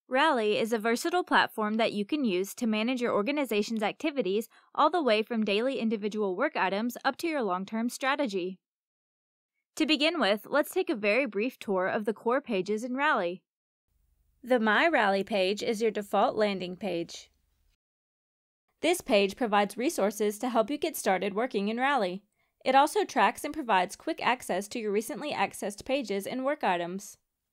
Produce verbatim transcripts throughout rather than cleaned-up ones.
Rally is a versatile platform that you can use to manage your organization's activities all the way from daily individual work items up to your long-term strategy. To begin with, let's take a very brief tour of the core pages in Rally. The My Rally page is your default landing page. This page provides resources to help you get started working in Rally. It also tracks and provides quick access to your recently accessed pages and work items.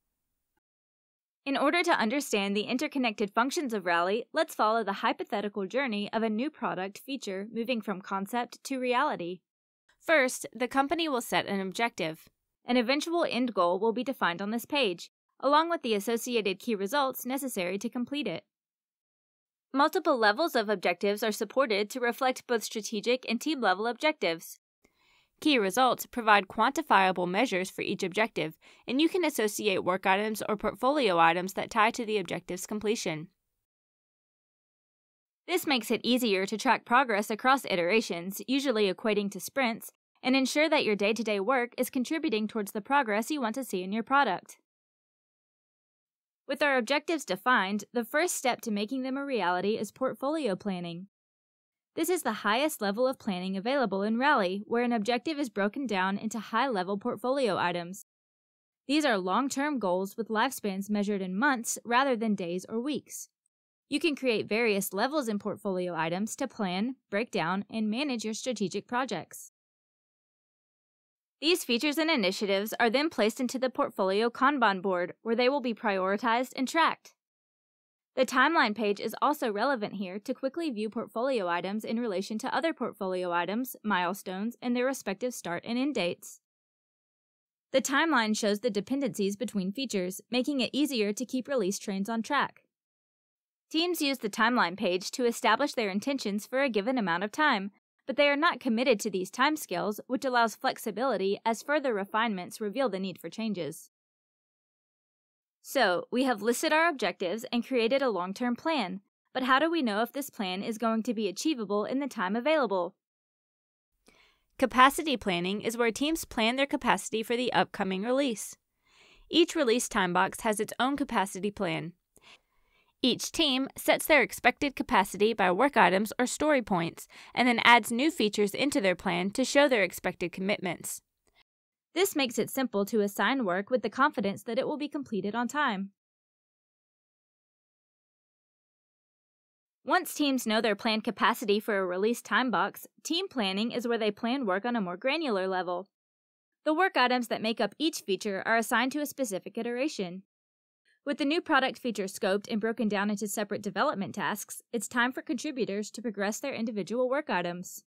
In order to understand the interconnected functions of Rally, let's follow the hypothetical journey of a new product feature moving from concept to reality. First, the company will set an objective. An eventual end goal will be defined on this page, along with the associated key results necessary to complete it. Multiple levels of objectives are supported to reflect both strategic and team-level objectives. Key results provide quantifiable measures for each objective, and you can associate work items or portfolio items that tie to the objective's completion. This makes it easier to track progress across iterations, usually equating to sprints, and ensure that your day-to-day work is contributing towards the progress you want to see in your product. With our objectives defined, the first step to making them a reality is portfolio planning. This is the highest level of planning available in Rally, where an objective is broken down into high-level portfolio items. These are long-term goals with lifespans measured in months rather than days or weeks. You can create various levels in portfolio items to plan, break down, and manage your strategic projects. These features and initiatives are then placed into the portfolio Kanban board, where they will be prioritized and tracked. The timeline page is also relevant here to quickly view portfolio items in relation to other portfolio items, milestones, and their respective start and end dates. The timeline shows the dependencies between features, making it easier to keep release trains on track. Teams use the timeline page to establish their intentions for a given amount of time, but they are not committed to these timescales, which allows flexibility as further refinements reveal the need for changes. So, we have listed our objectives and created a long-term plan, but how do we know if this plan is going to be achievable in the time available? Capacity planning is where teams plan their capacity for the upcoming release. Each release time box has its own capacity plan. Each team sets their expected capacity by work items or story points, and then adds new features into their plan to show their expected commitments. This makes it simple to assign work with the confidence that it will be completed on time. Once teams know their planned capacity for a release time box, team planning is where they plan work on a more granular level. The work items that make up each feature are assigned to a specific iteration. With the new product feature scoped and broken down into separate development tasks, it's time for contributors to progress their individual work items.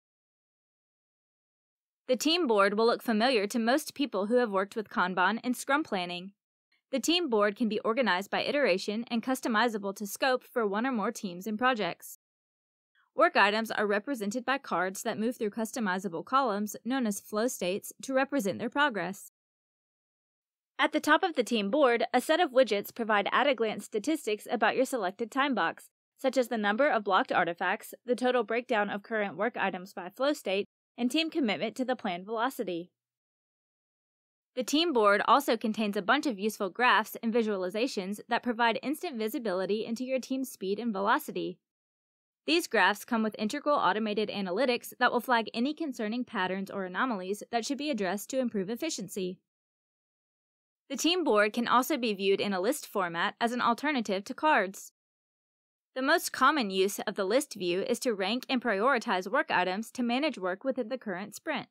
The team board will look familiar to most people who have worked with Kanban and Scrum planning. The team board can be organized by iteration and customizable to scope for one or more teams and projects. Work items are represented by cards that move through customizable columns, known as flow states, to represent their progress. At the top of the team board, a set of widgets provide at-a-glance statistics about your selected time box, such as the number of blocked artifacts, the total breakdown of current work items by flow state, and team commitment to the planned velocity. The team board also contains a bunch of useful graphs and visualizations that provide instant visibility into your team's speed and velocity. These graphs come with integral automated analytics that will flag any concerning patterns or anomalies that should be addressed to improve efficiency. The team board can also be viewed in a list format as an alternative to cards. The most common use of the list view is to rank and prioritize work items to manage work within the current sprint.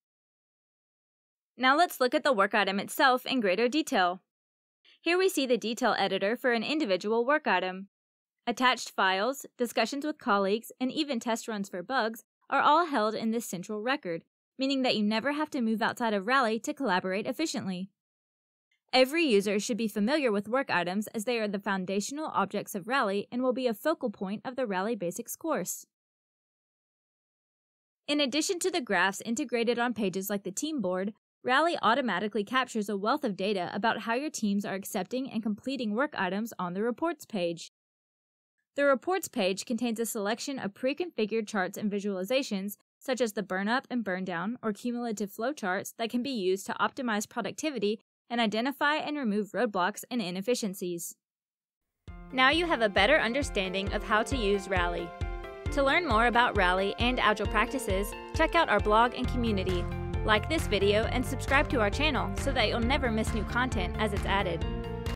Now let's look at the work item itself in greater detail. Here we see the detail editor for an individual work item. Attached files, discussions with colleagues, and even test runs for bugs are all held in this central record, meaning that you never have to move outside of Rally to collaborate efficiently. Every user should be familiar with work items as they are the foundational objects of Rally and will be a focal point of the Rally Basics course. In addition to the graphs integrated on pages like the team board, Rally automatically captures a wealth of data about how your teams are accepting and completing work items on the reports page. The reports page contains a selection of pre-configured charts and visualizations, such as the burn up and burn down or cumulative flowcharts that can be used to optimize productivity and identify and remove roadblocks and inefficiencies. Now you have a better understanding of how to use Rally. To learn more about Rally and Agile practices, check out our blog and community. Like this video and subscribe to our channel so that you'll never miss new content as it's added.